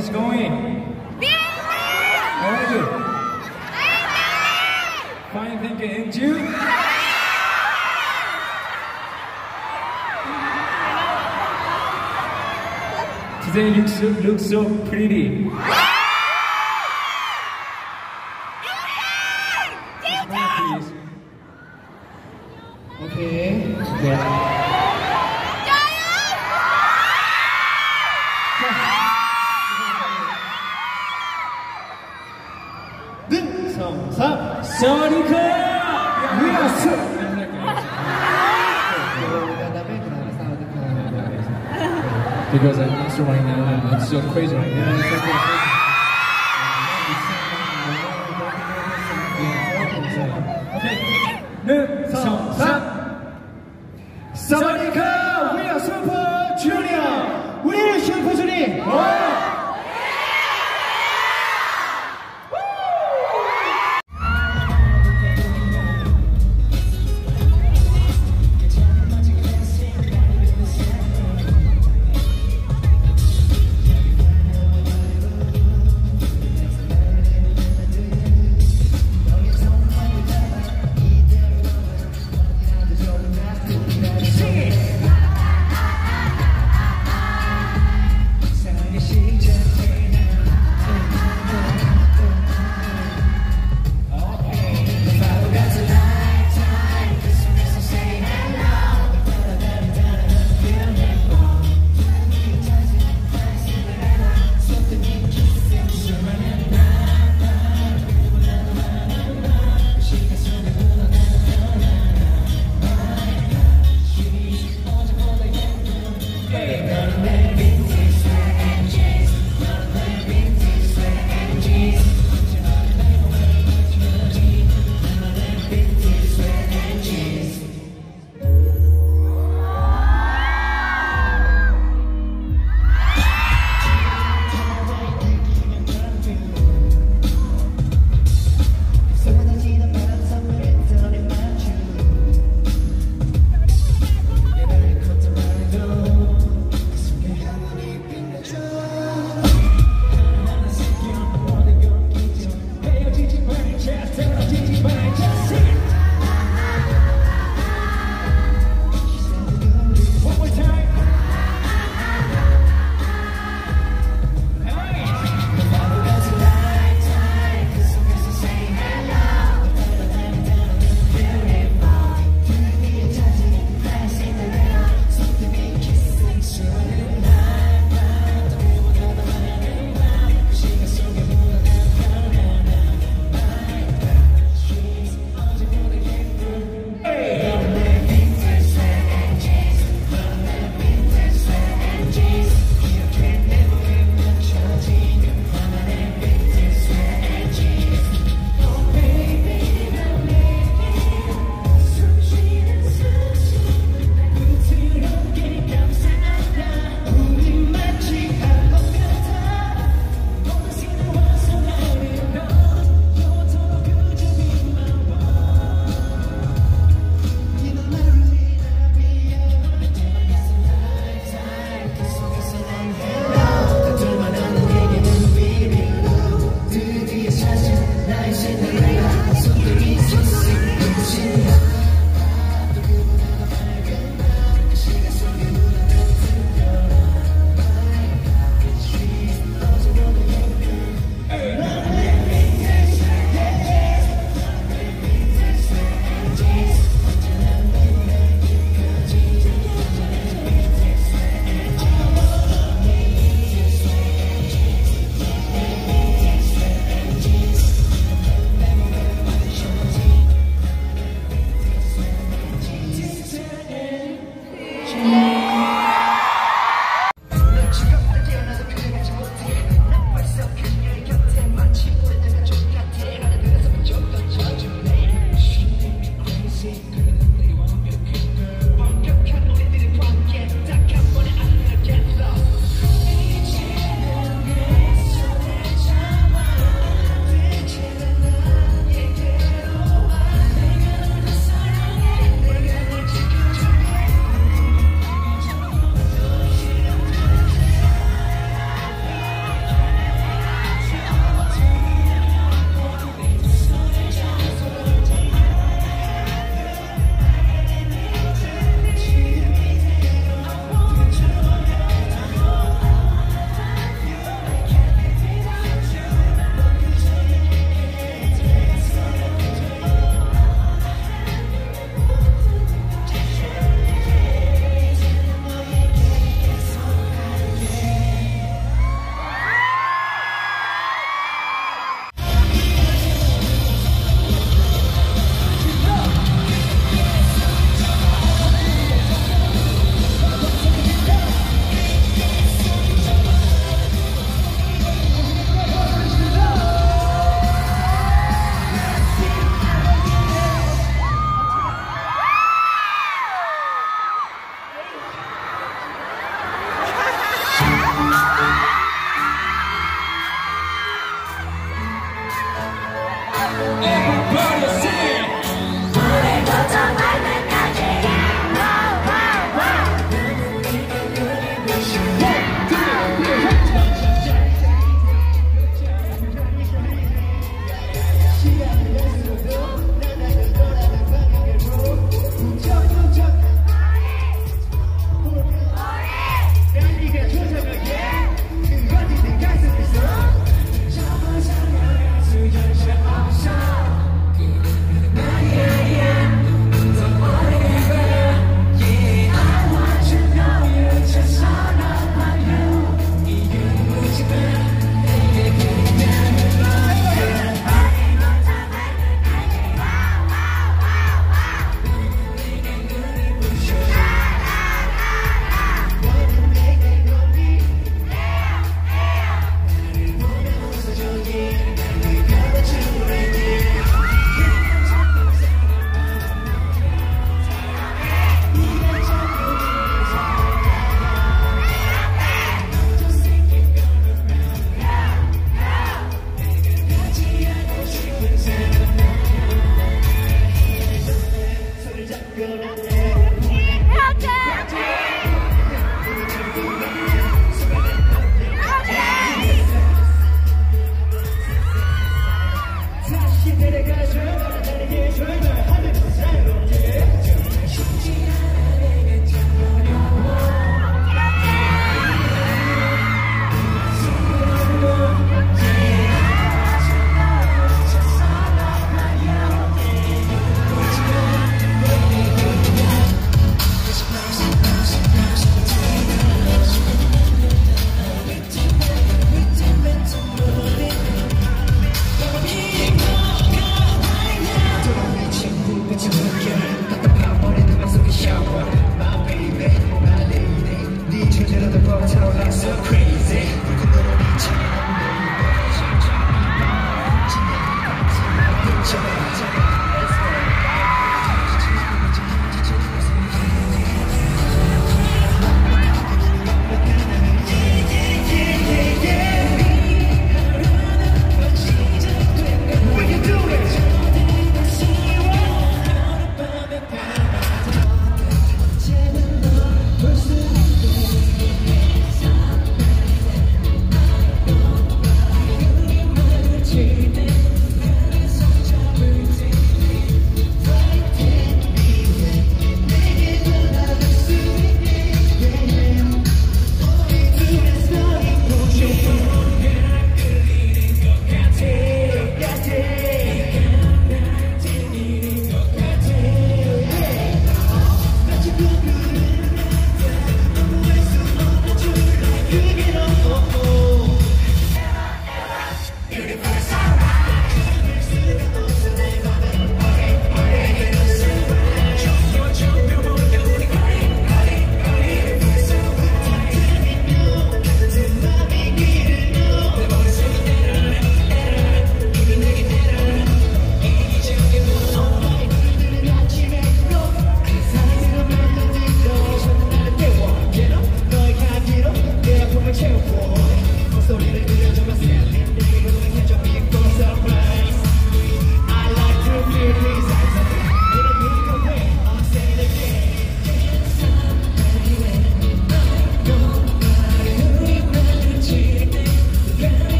is going? Very good. Fine, thank you. And you? Today you look so pretty. Please. Okay. Sonica! We are so. Because I'm not sure right now, I'm so crazy right now. Okay. 1, 2, 3. Sonica! We are Super Junior! We are Super Junior!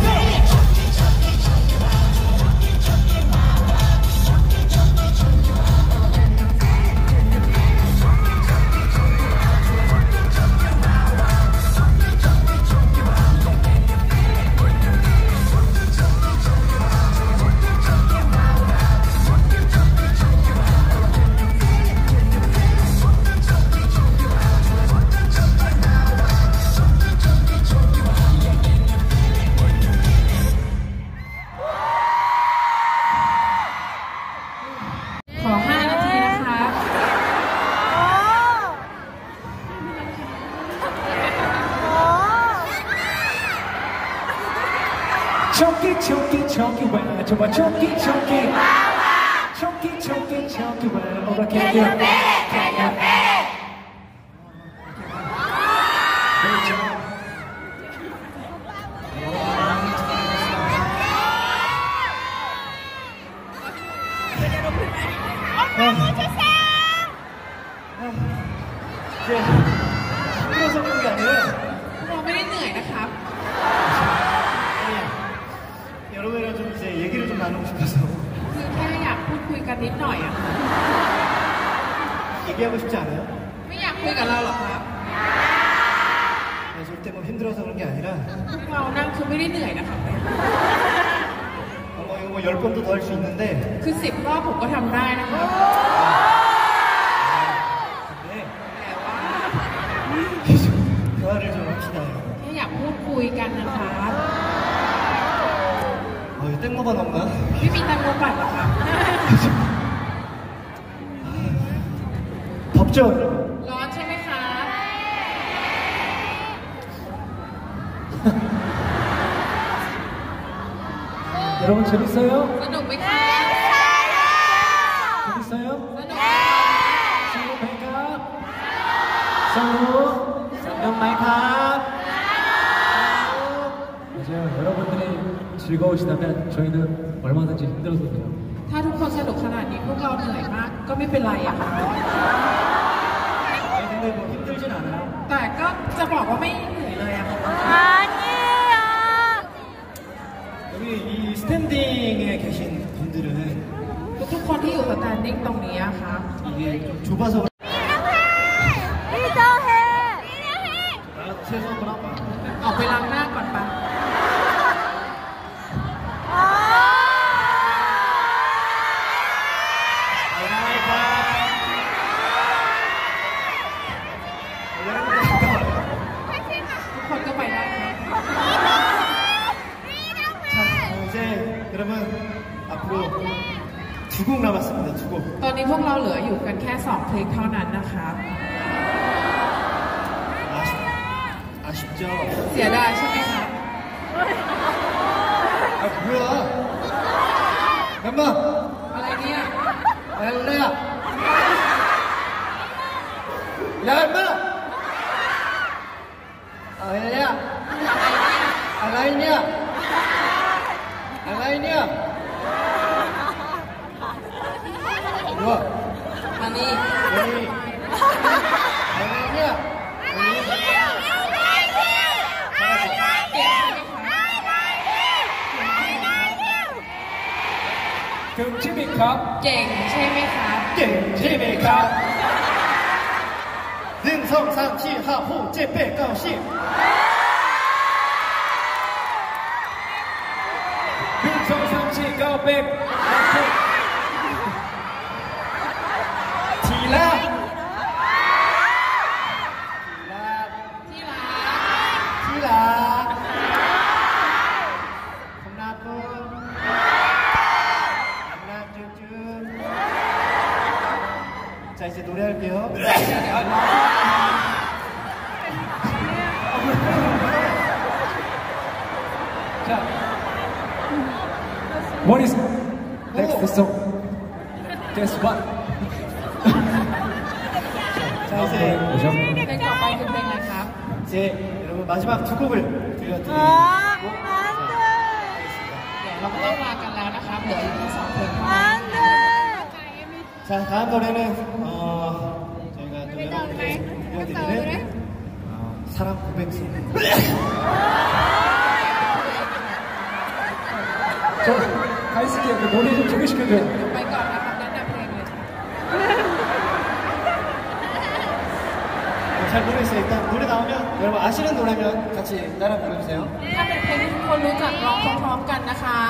초기 초기 초기 왜 저봐 초기 초기 초기 초기 초기 왜 오라 can you can you 힘들어서 그런 게 아니라 เราไม่ได้เหนื่อยนะครับ 여러분이랑 좀 이제 얘기를 좀 나누고 싶어서 คือแค่อยากพูดคุยกันนิดหน่อยอะ 얘기하고 싶지 않아요? ไม่อยากคุยกับเราหรอกครับ 절대 뭐 힘들어서 그런 게 아니라 เรานั่งคือไม่ได้เหนื่อยนะครับ 이거 뭐 10번도 더 할 수 있는데 คือ10 รอบผมก็ทำได้นะครับ 근데 แต่ว่า 계속 대화를 좀 합시다. แค่อยากพูดคุยกันนะครับ 이거 땡모반 없나? ไม่มีแตงโมปั่นหรอครับ 덥죠? ร้อนใช่ไหมครับ 여러분 재밌어요? สนุกไหมครับ 재밌어요? สนุก 성공할까? 성공? 성공할까? 맞아요. 여러분들이 즐거우시다면 저희는 얼마든지 힘들어도 돼요. ถ้าทุกคนสนุกขนาดนี้พวกเราเหนื่อยมากก็ไม่เป็นไรอะครับ 아니 근데 뭐 힘들진 않아요. แต่ก็จะบอกว่าไม่เหนื่อยเลยอะครับ 여기 이 스탠딩에 계신 분들은 ทุกคนที่อยู่สแตนดิ้งตรงนี้อะครับ 이게 좀 좁아서 리더해! 나 최소 한번 할까? ออกไปล้างหน้าก่อนปะ ทุกคนก็ไปได้ครับ 자, 이제 여러분 앞으로 두 곡 남았습니다. 두 곡. ตอนนี้พวกเราเหลืออยู่กันแค่2 เพลงเท่านั้นนะครับ 아쉽죠? เสียดายใช่ไหมครับ 아 뭐야? 잠깐만. อะไรเนี่ย 엘레야. 야 임마. 아 엘레야. 알라이냐? 알라이냐? 뭐야? มานี่ 여기 알라이냐? 경치미카 เก่งใช่ไหมครับ 경치미카 능성상시 하호 제빼가오시 능성상시 가오백 티라 ที่รัก 티라 홈나쁜 홈나쭈쭈 자 이제 노래할게요. 자, what is next song? Guess what? 자 이제 เพลงต่อไปคือเพลงอะไรครับ 이제 여러분 마지막 두 곡을 들려드리고 เราก็ต้องลากันแล้วนะครับ เหลืออีกแค่2 เพลงเท่านั้น 자 다음 노래는 저희가 또 여러분께 들려드리는 사랑 고백송 가있을게요. 노래 좀 소개시켜줘요. ไปก่อนนะคะแนะนำเพลงเลย 잘 모르겠어요. 일단 노래 나오면 여러분 아시는 노래면 같이 따라 불러주세요. ถ้าเป็นเพลงที่ทุกคนรู้จักร้องพร้อมๆกันนะครับ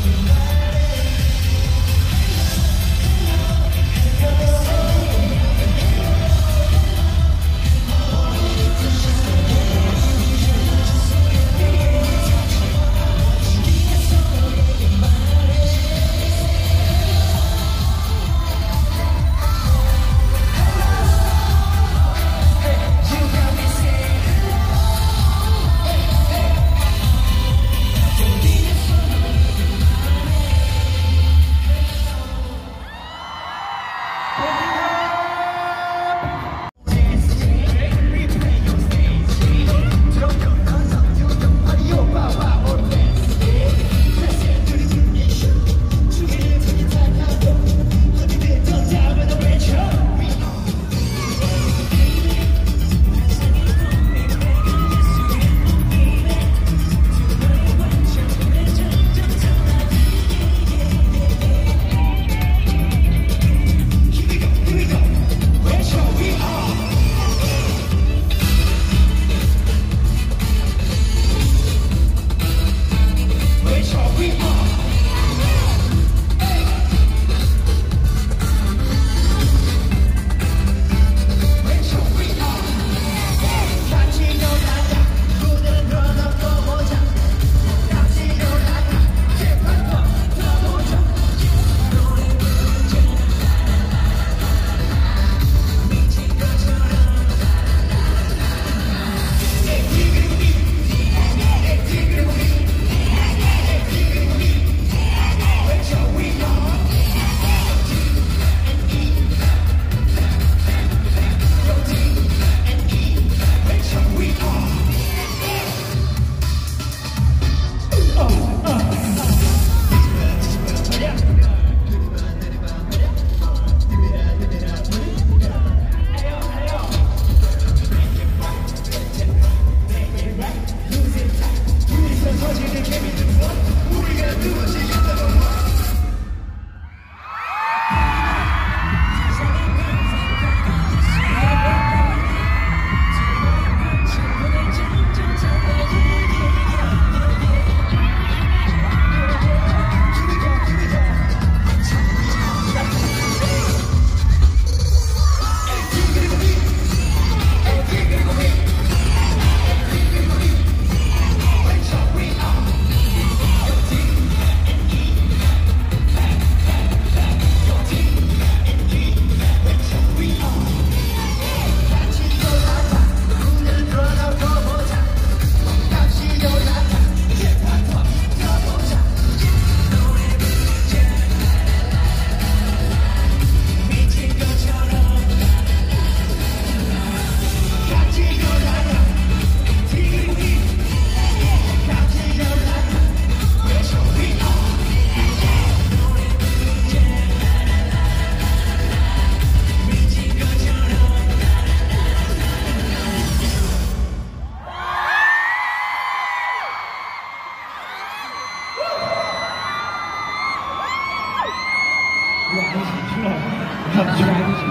네,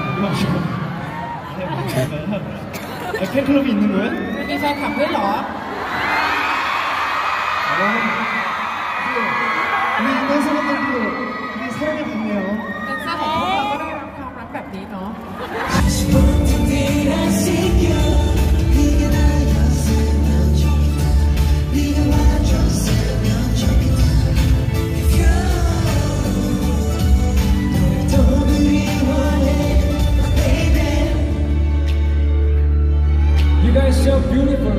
팬클럽이 있는 거예요? มีแฟนคลับด้วยเหรอ 우리 댄서분들도 우리 사랑을 받네요. แดนเซอร์ของพวกเราก็ได้รับความรักแบบนี้เนาะ You guys so beautiful.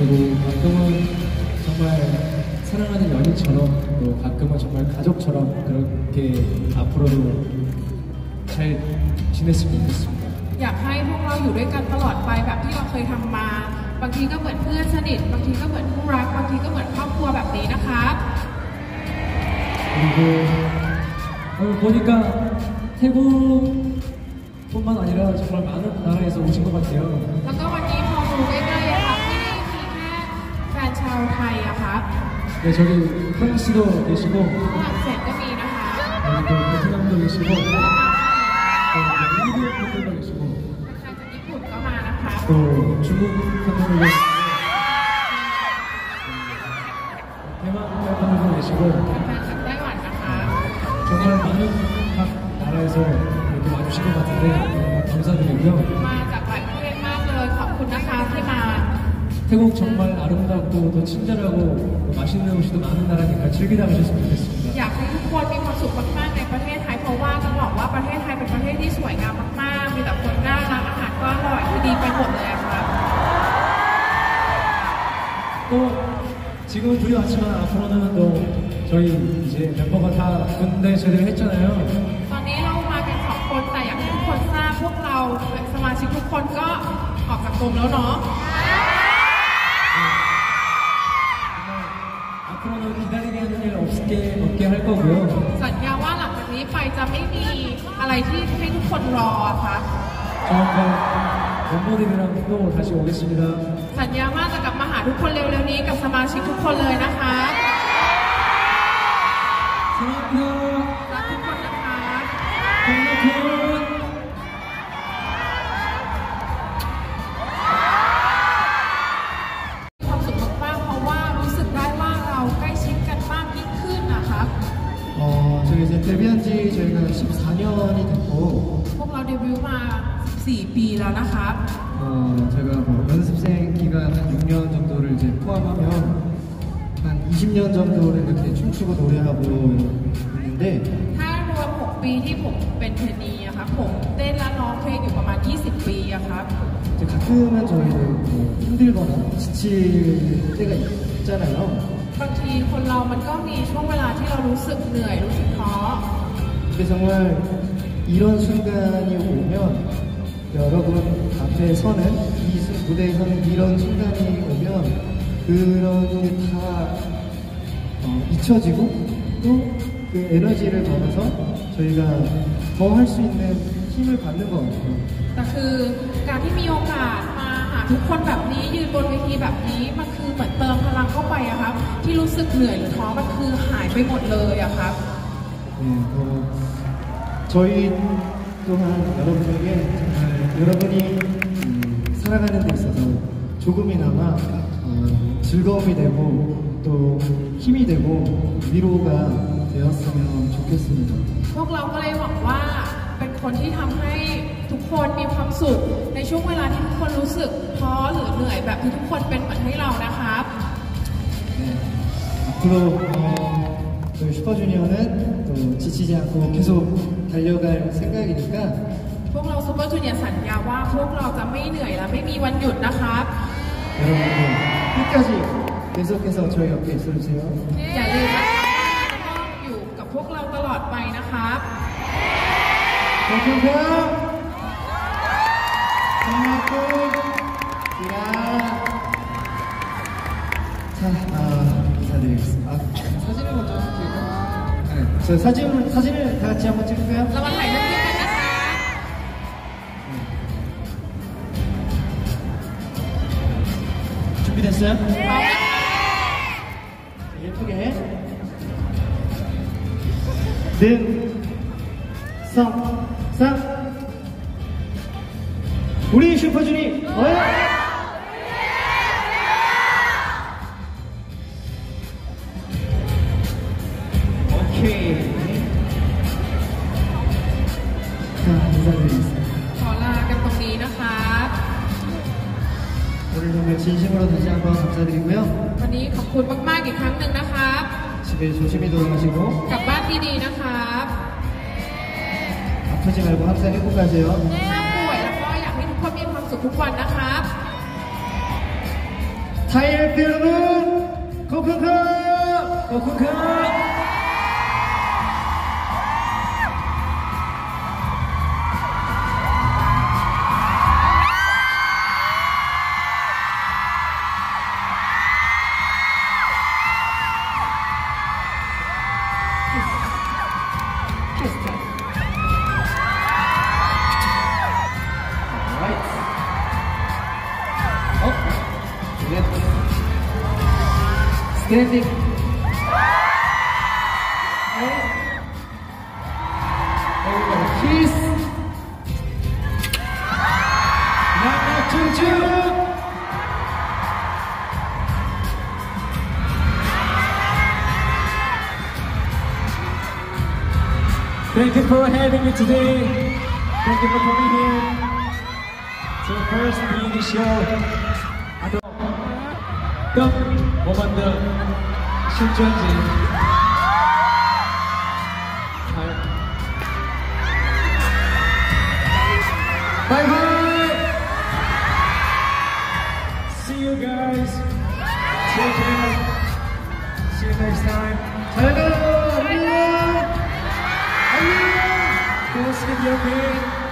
그리고 가끔은 정말 사랑하는 연인처럼 또 가끔은 정말 가족처럼 그렇게 앞으로도 잘 지냈으면 좋겠습니다. อยากให้พวกเราอยู่ด้วยกันตลอดไปแบบที่เราเคยทำมา บางทีก็เหมือนเพื่อนสนิท บางทีก็เหมือนคู่รัก บางทีก็เหมือนครอบครัวแบบนี้นะคะ 그리고 오늘 보니까 태국뿐만 아니라 정말 많은 나라에서 오신 것 같아요. แล้วก็วันนี้พอดูใกล้ๆอะครับไม่ได้มีแค่แฟนชาวไทยอะครับ 네, 저기 프랑스도 계시고 ฝรั่งเศสก็มีนะคะ 또 베트남도 계시고 일본 분들도 계시고 ใครจากญี่ปุ่นก็มานะคะ 또 중국 팬분들도 계시고 대만 팬분들도 계시고 แฟนจากไต้หวันนะคะ 정말 많은 각 나라에서 이렇게 와주신 것 같은데 정말 감사드리고요. มาจากหลายประเทศมากเลย ขอบคุณนะคะที่มา 태국 정말 아름답고 또 친절하고 또 맛있는 음식도 많은 나라니까 즐기다 가셨으면 좋겠습니다. อยากให้ทุกคนมีความสุขมากๆในประเทศไทยเพราะว่าจะบอกว่าประเทศไทยเป็นประเทศที่สวยงามมากๆมีแต่คนน่ารักอาหารก็อร่อยคือดีไปหมดเลยอะครับ 또 지금은 둘이 왔지만 앞으로는 또 저희 이제 멤버가 다 군대 제대를 했잖아요. ตอนนี้เรามากันสองคนแต่อย่างที่ทุกคนทราบพวกเราสมาชิกทุกคนก็ออกจากกรมแล้วเนาะ 앞으로는 기다리게 하는 일 없게 할 거고요. สัญญาว่าหลังจากนี้ไปจะไม่มีอะไรที่ให้ทุกคนรออะครับ 저희가 멤버들이랑 또 다시 오겠습니다. สัญญาว่าจะกลับมาหาทุกคนเร็วๆนี้กับสมาชิกทุกคนเลยนะคะ 사랑합니다. รักทุกคนนะคะ 콘콘. ความสุขมากๆเพราะว่ารู้สึกได้ว่าเราใกล้ชิดกันมากยิ่งขึ้นนะครับ 저희 이제 데뷔한 지 저희가 14년이 됐고 พวกเราเดบิวต์มา 14 ปีแล้วนะครับ 제가 뭐 연습생 기간 한 6년 정도를 이제 포함하면 한 20년 정도를 이렇게 춤추고 노래하고 있는데 ถ้ารวม 6 ปีที่ผมเป็นเทรนนีอะครับผมเต้นและร้องเพลงอยู่ประมาณ 20 ปีอะครับ 이제 가끔은 저희도 뭐 힘들거나 지칠 때가 있잖아요. บางทีคนเรามันก็มีช่วงเวลาที่เรารู้สึกเหนื่อยรู้สึกท้อ 근데 정말 이런 순간이 오면 여러분 앞에 서는 무대에 서는 이런 순간이 오면 그런 게 다 잊혀지고 또 그 에너지를 받아서 저희가 더 할 수 있는 힘을 받는 것 같아요. แต่คือการที่มีโอกาสมาหาทุกคนแบบนี้ยืนบนเวทีแบบนี้มันคือเหมือนเติมพลังเข้าไปอะครับที่รู้สึกเหนื่อยหรือท้อมันคือหายไปหมดเลยอะครับ 네, 저희 또한 여러분에게 정말 여러분이 살아가는 데 있어서 조금이나마 즐거움이 되고 또 힘이 되고 위로가 되었으면 좋겠습니다. พวกเราก็เลยหวังว่าเป็นคนที่ทำให้ทุกคนมีความสุขในช่วงเวลาที่ทุกคนรู้สึกท้อหรือเหนื่อยแบบที่ทุกคนเป็นเหมือนให้เรานะครับ 네, 앞으로 저희 슈퍼주니어는 또 지치지 않고 계속 달려갈 생각이니까 พวกเราซูเปอร์จูเนียร์สัญญาว่าพวกเราจะไม่เหนื่อยและไม่มีวันหยุดนะครับ 여러분들 끝까지 계속해서 저희 옆에 있어주세요. อย่าลืมนะคะต้องอยู่กับพวกเราตลอดไปนะครับ 감사합니다. 고맙고 기라. 자, 인사드리겠습니다. 사진을 먼저 찍을까요? 네, 저 사진을 다 같이 한번 찍을까요? เรามาถ่ายรูปด้วยกันนะคะ 준비됐어요? พร้อมนะคะ 예쁘게. 능, 성, 상. 우리 슈퍼주니, 뭐야? 오케이. 자, 인사드리겠습니다. ขอลากันตรงนี้นะคะ 오늘 정말 진심으로 다시 한번 감사드리고요. วันนี้ขอบคุณมากๆอีกครั้งหนึ่งนะครับ 집에 조심히 돌아가시고 กลับบ้านดีๆนะครับ 아프지 말고 항상 행복하세요. ห้ามป่วยแล้วก็อยากให้ทุกคนมีความสุขทุกวันนะครับ 타이엘프 여러분, 코쿤카! 코쿤카! Standing. Kiss. Knock choo choo. Thank you for having me today. Thank you for coming here. So first beauty show. 뭐 만든 실전지. Bye bye. See you guys. Take care. See you next time. 잘 가요. 안녕. 안녕. Go sleep your bed.